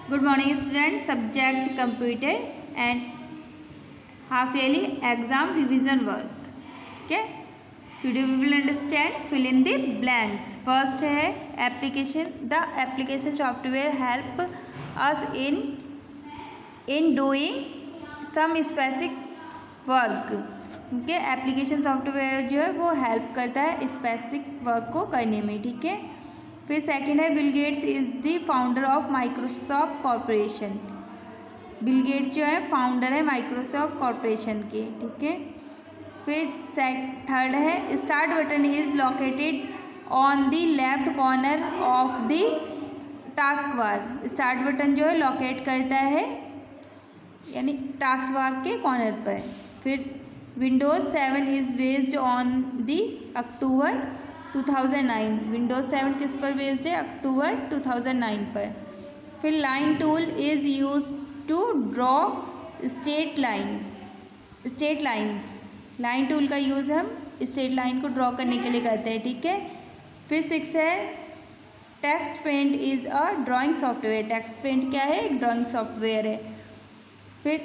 Good morning students. Subject computer and half yearly exam revision work. Okay. Today we will understand fill in the blanks. First है application. The application software help us in doing some specific work. Okay. Application software जो है वो help करता है specific work को करने में. ठीक है. फिर सेकंड है Bill Gates is the founder of Microsoft corporation. Bill Gates जो है फाउंडर है माइक्रोसॉफ्ट कॉरपोरेशन के. ठीक है. फिर थर्ड है start button is located on the left corner of the task bar. Start button जो है लोकेट करता है यानी टास्क बार के कॉर्नर पर. फिर Windows 7 is based on the October 2009. Windows 7 किस पर बेस्ड है? अक्टूबर 2009 पर. फिर line tool is use to draw straight lines. Line tool का यूज़ हम स्ट्रेट लाइन को ड्रॉ करने के लिए करते हैं. ठीक है. फिर 6 है text paint is a drawing software. Text paint क्या है? एक ड्राइंग सॉफ्टवेयर है. फिर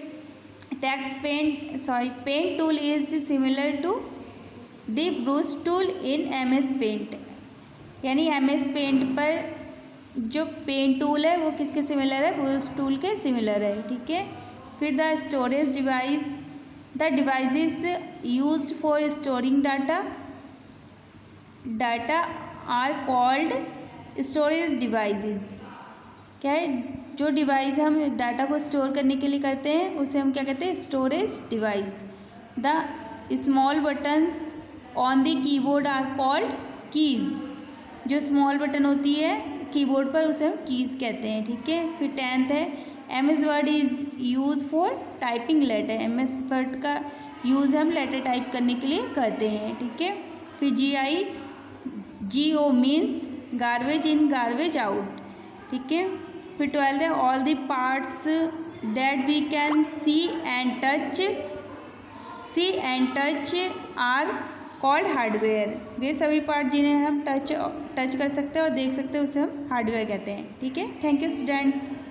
paint tool is similar to the brush tool in MS paint. यानी MS पेंट पर जो पेंट टूल है वो किसके सिमिलर है? ब्रश टूल के सिमिलर है. ठीक है. फिर the storage device the devices used for storing data are called storage devices. क्या है? जो डिवाइस हम डाटा को स्टोर करने के लिए करते हैं उसे हम क्या कहते हैं? Storage device. The small buttons on the keyboard are called keys. जो स्मॉल बटन होती है कीबोर्ड पर उसे हम कीज़ कहते हैं. ठीक है. फिर 10th है MS word is use for typing letter. MS word का यूज़ हम लेटर टाइप करने के लिए करते हैं. ठीक है. फिर GO means garbage in garbage out. ठीक है. फिर 12th है all the parts that we can see and touch are called hardware. वे सभी पार्ट जिन्हें हम टच कर सकते हैं और देख सकते हैं उसे हम हार्डवेयर कहते हैं. ठीक है. Thank you students.